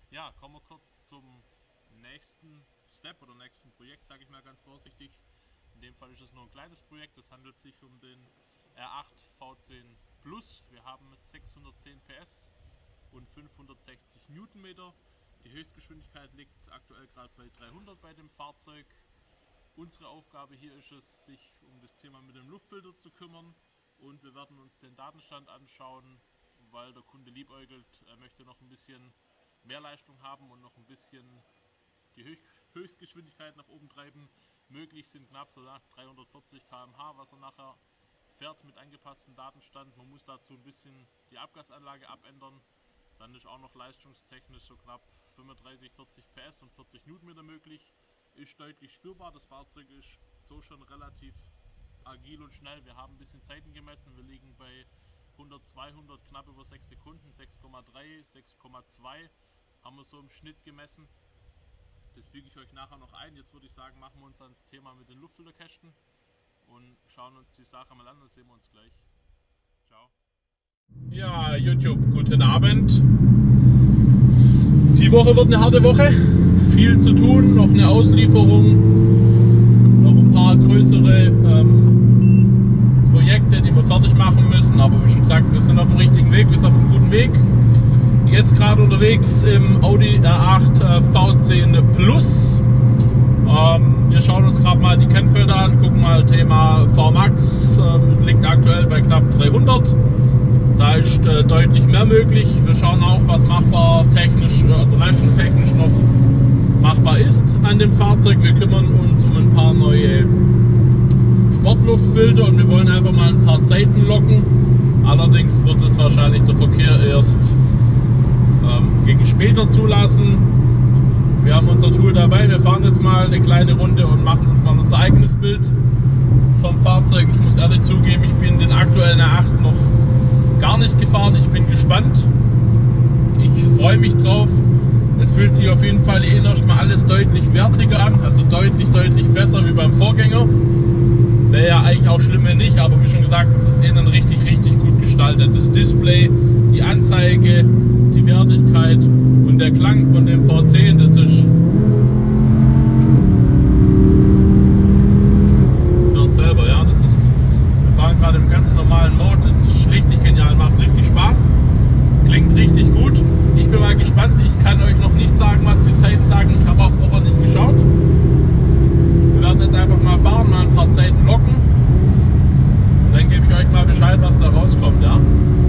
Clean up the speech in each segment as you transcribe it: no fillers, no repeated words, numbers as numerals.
Ja, kommen wir kurz zum nächsten Step oder nächsten Projekt, sage ich mal ganz vorsichtig. In dem Fall ist es nur ein kleines Projekt. Es handelt sich um den R8 V10 Plus. Wir haben 610 PS und 560 Newtonmeter. Die Höchstgeschwindigkeit liegt aktuell gerade bei 300 bei dem Fahrzeug. Unsere Aufgabe hier ist es, sich um das Thema mit dem Luftfilter zu kümmern, und wir werden uns den Datenstand anschauen, weil der Kunde liebäugelt, er möchte noch ein bisschen mehr Leistung haben und noch ein bisschen die Höchstgeschwindigkeit nach oben treiben. Möglich sind knapp so 340 km/h, was er nachher fährt mit angepasstem Datenstand. Man muss dazu ein bisschen die Abgasanlage abändern. Dann ist auch noch leistungstechnisch so knapp 35, 40 PS und 40 Newtonmeter möglich. Ist deutlich spürbar. Das Fahrzeug ist so schon relativ agil und schnell. Wir haben ein bisschen Zeiten gemessen. Wir liegen bei 100, 200, knapp über 6 Sekunden, 6,3, 6,2 haben wir so im Schnitt gemessen. Das füge ich euch nachher noch ein. Jetzt würde ich sagen, machen wir uns ans Thema mit den Luftfilterkästen und schauen uns die Sache mal an, dann sehen wir uns gleich. Ciao. Ja, YouTube, guten Abend. Die Woche wird eine harte Woche. Viel zu tun, noch eine Auslieferung, noch ein paar größere Projekte, die wir fertig machen müssen. Aber wie schon gesagt, wir sind auf dem richtigen Weg, wir sind auf einem guten Weg. Jetzt gerade unterwegs im Audi R8 V10 Plus. Wir schauen uns gerade mal die Kennfelder an, gucken mal Thema VMAX, liegt aktuell bei knapp 300. Da ist deutlich mehr möglich. Wir schauen auch, was machbar technisch, also leistungstechnisch noch machbar ist an dem Fahrzeug. Wir kümmern uns um ein paar neue Sportluftfilter und wir wollen einfach mal ein paar Zeiten locken. Allerdings wird es wahrscheinlich der Verkehr erst gegen später zulassen. Wir haben unser Tool dabei. Wir fahren jetzt mal eine kleine Runde und machen uns mal unser eigenes Bild vom Fahrzeug. Ich muss ehrlich zugeben, ich bin den aktuellen R8 noch gar nicht gefahren. Ich bin gespannt. Ich freue mich drauf. Es fühlt sich auf jeden Fall erstmal alles deutlich wertiger an, also deutlich besser wie beim Vorgänger. Wäre ja eigentlich auch schlimm, wenn nicht, aber wie schon gesagt, es ist innen richtig gut gestaltet. Das Display, die Anzeige, die Wertigkeit und der Klang von dem V10, das ist, hört selber, ja, das ist, wir fahren gerade im ganz normalen Mode, das ist richtig genial, macht richtig Spaß, klingt richtig gut. Ich bin mal gespannt, ich kann euch noch nicht sagen, was die Zeiten sagen, ich habe auch vorher nicht geschaut. Wir werden jetzt einfach mal fahren, mal ein paar Zeiten locken und dann gebe ich euch mal Bescheid, was da rauskommt, ja.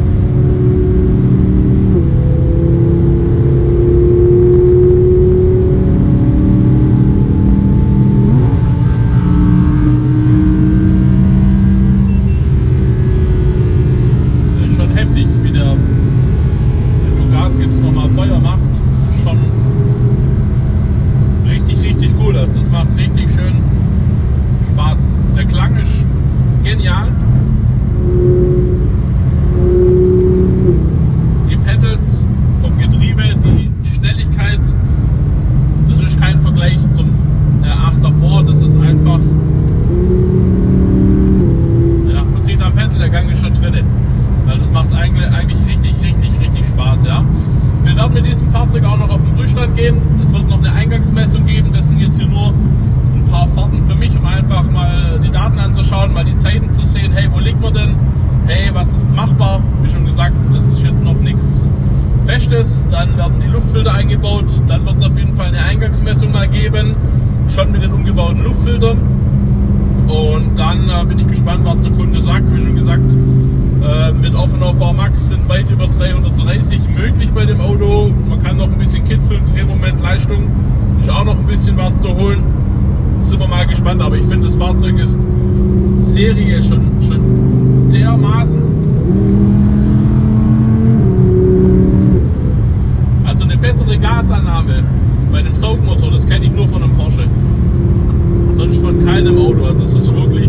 Es wird noch eine Eingangsmessung geben, das sind jetzt hier nur ein paar Fahrten für mich, um einfach mal die Daten anzuschauen, mal die Zeiten zu sehen, hey, wo liegt man denn, hey, was ist machbar, wie schon gesagt, das ist jetzt noch nichts Festes, dann werden die Luftfilter eingebaut, dann wird es auf jeden Fall eine Eingangsmessung mal geben, schon mit den umgebauten Luftfiltern, und dann bin ich gespannt, was der Kunde sagt. Wie schon gesagt, mit offener VMAX sind weit über 330 möglich bei dem Auto. Man kann noch ein bisschen kitzeln, Drehmoment, Leistung ist auch noch ein bisschen was zu holen. Sind wir mal gespannt, aber ich finde, das Fahrzeug ist Serie schon dermaßen. Also eine bessere Gasannahme bei dem Saugmotor, das kenne ich nur von einem Porsche. Sonst von keinem Auto. Also es ist wirklich,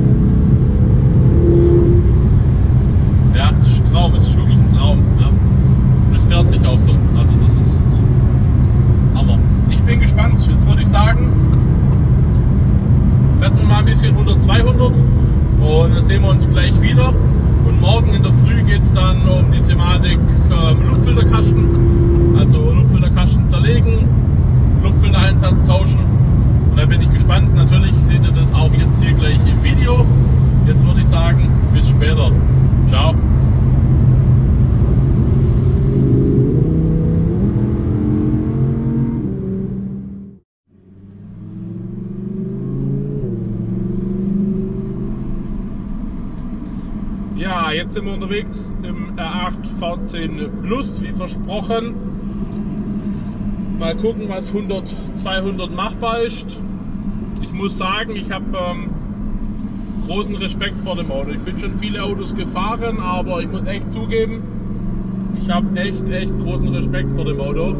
ja, es ist ein Traum, es ist wirklich ein Traum. Ja. Und es fährt sich auch so. Also das ist Hammer. Ich bin gespannt. Jetzt würde ich sagen, messen wir mal ein bisschen 100, 200 und dann sehen wir uns gleich wieder. Und morgen in der Früh geht es dann um die Thematik Luftfilterkasten, also Luftfilterkasten gespannt. Natürlich seht ihr das auch jetzt hier gleich im Video. Jetzt würde ich sagen, bis später. Ciao. Ja, jetzt sind wir unterwegs im R8 V10 Plus, wie versprochen. Mal gucken, was 100, 200 machbar ist. Ich muss sagen, ich habe großen Respekt vor dem Auto. Ich bin schon viele Autos gefahren, aber ich muss echt zugeben, ich habe echt großen Respekt vor dem Auto.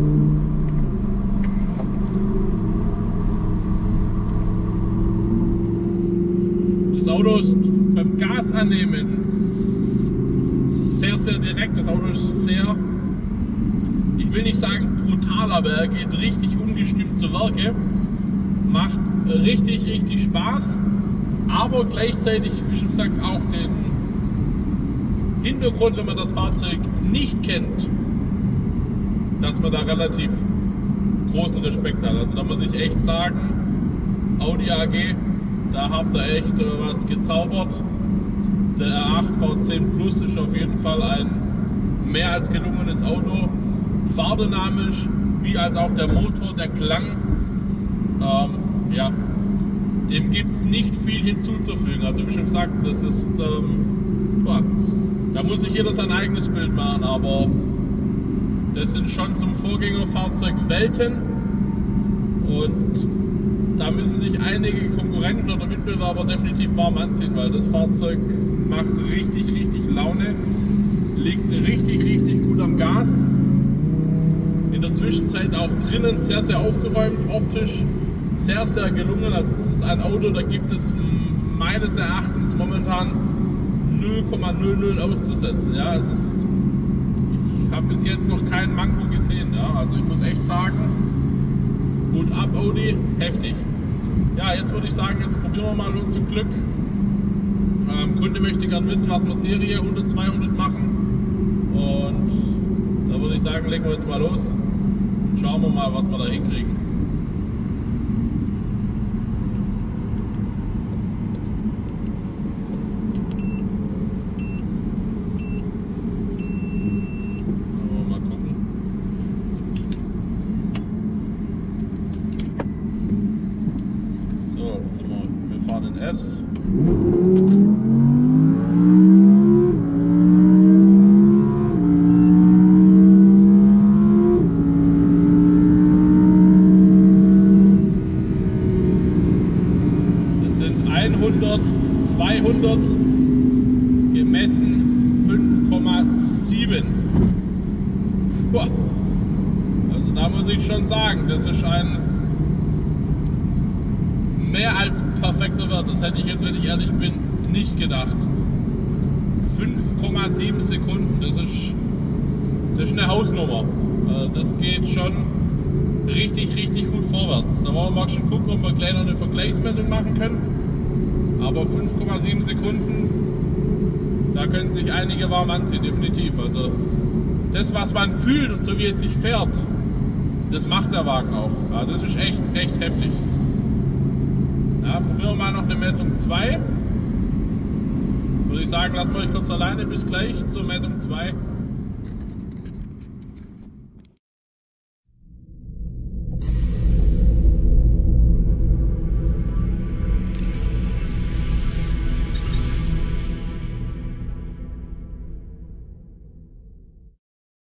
Das Auto ist beim Gas annehmen sehr direkt. Das Auto ist sehr, ich will nicht sagen brutal, aber er geht richtig ungestimmt zu Werke. Macht richtig Spaß, aber gleichzeitig, wie schon gesagt, auch den Hintergrund, wenn man das Fahrzeug nicht kennt, dass man da relativ großen Respekt hat. Also da muss ich echt sagen, Audi AG, da habt ihr echt was gezaubert. Der R8 V10 Plus ist auf jeden Fall ein mehr als gelungenes Auto. Fahrdynamisch, wie als auch der Motor, der Klang. Ja, dem gibt es nicht viel hinzuzufügen. Also wie schon gesagt, das ist, da muss sich jeder sein eigenes Bild machen, aber das sind schon zum Vorgängerfahrzeug Welten und da müssen sich einige Konkurrenten oder Mitbewerber definitiv warm anziehen, weil das Fahrzeug macht richtig Laune, liegt richtig gut am Gas. In der Zwischenzeit auch drinnen sehr aufgeräumt, optisch sehr gelungen. Also das ist ein Auto, da gibt es meines Erachtens momentan 0,00 auszusetzen. Ja, es ist, ich habe bis jetzt noch keinen Manko gesehen. Ja, also ich muss echt sagen, Hut ab Audi, heftig. Ja, jetzt würde ich sagen, jetzt probieren wir mal unser Glück. Kunde möchte gern wissen, was wir Serie 100, 200 machen. Und da würde ich sagen, legen wir jetzt mal los und schauen wir mal, was wir da hinkriegen. Wir fahren in S. Das sind 100, 200, gemessen 5,7. Also da muss ich schon sagen, das ist ein mehr als perfekter Wert. Das hätte ich jetzt, wenn ich ehrlich bin, nicht gedacht. 5,7 Sekunden, das ist eine Hausnummer. Das geht schon richtig gut vorwärts. Da wollen wir mal schon gucken, ob wir gleich noch eine Vergleichsmessung machen können. Aber 5,7 Sekunden, da können sich einige warm anziehen, definitiv. Also das, was man fühlt und so wie es sich fährt, das macht der Wagen auch. Ja, das ist echt heftig. Ja, probieren wir mal noch eine Messung 2. Würde ich sagen, lassen wir euch kurz alleine. Bis gleich zur Messung 2.